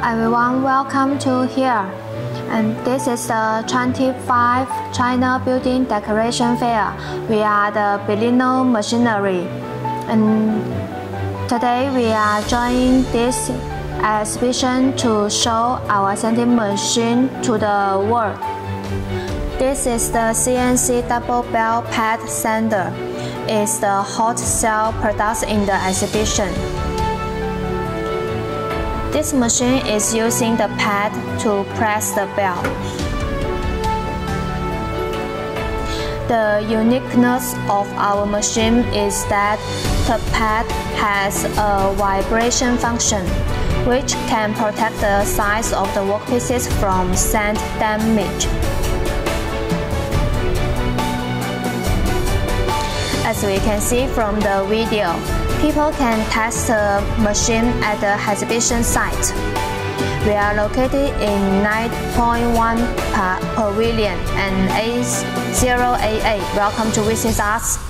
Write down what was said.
everyone, welcome to here. And this is the 25th China Buliding Decoration Fair. We are the Belino Machinery. And today we are joining this exhibition to show our sanding machine to the world. This is the CNC double bell pad sander. It's the hot sell product in the exhibition. This machine is using the pad to press the bell. The uniqueness of our machine is that the pad has a vibration function, which can protect the sides of the workpieces from sand damage. As we can see from the video, people can test the machine at the exhibition site. We are located in 9.1 Pavilion and A088. Welcome to visit us.